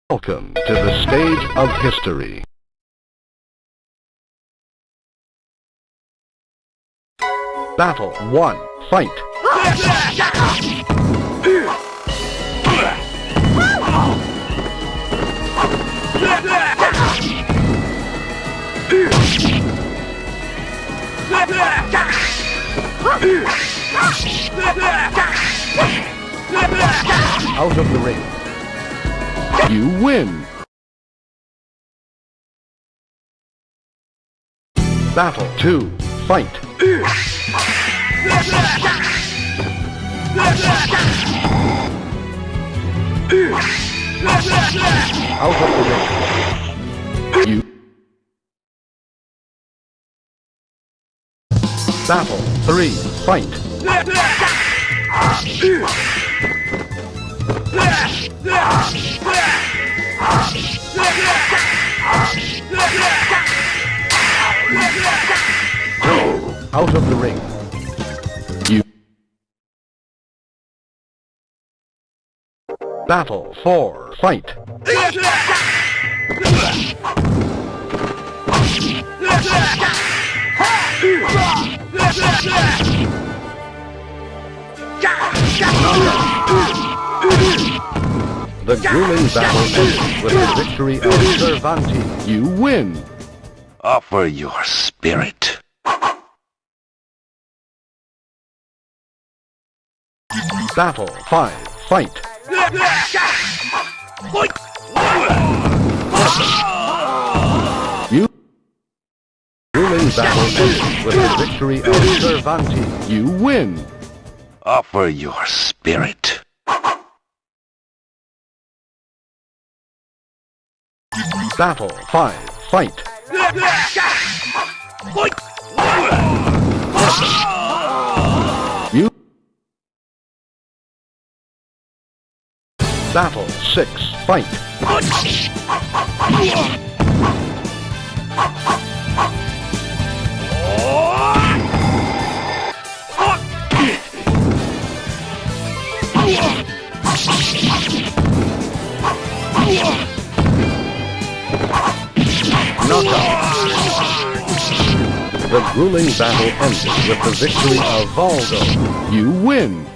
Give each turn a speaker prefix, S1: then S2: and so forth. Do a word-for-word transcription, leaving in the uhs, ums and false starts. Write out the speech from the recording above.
S1: Welcome to the stage of history. Battle one. Fight! Out of the ring. You win! Battle two. Fight! Out of the ring. You. Battle three. Fight! Out of the ring. You. Battle four. Fight! The grueling battle ends with the victory of Cervantes. You win!
S2: Offer your spirit.
S1: Battle five. Fight! You. Grueling battle ends with the victory of Cervantes. You win!
S2: Offer your spirit.
S1: Battle five. Fight! You. Battle six. Fight! Knockout. The grueling battle ended with the victory of Valdo. You win!